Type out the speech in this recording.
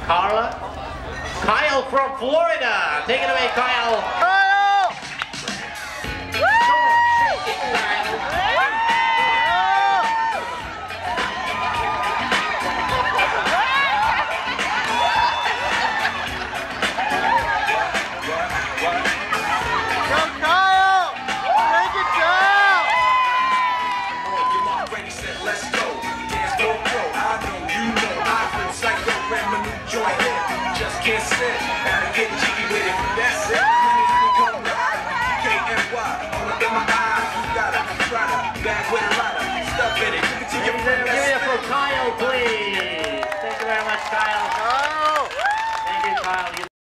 Carla. Kyle from Florida. Take it away, Kyle.